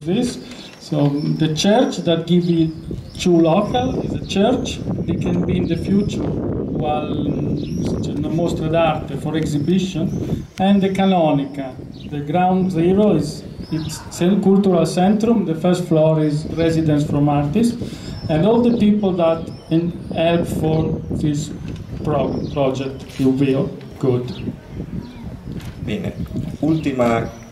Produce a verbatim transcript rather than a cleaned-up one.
this. So the church that give it two local is a church. They can be in the future while una mostra d'arte for exhibition, and the Canonica. The ground zero is it's cultural centrum. The first floor is residence from artists, and all the people that in, help for this pro project. You will good. Bene, ultima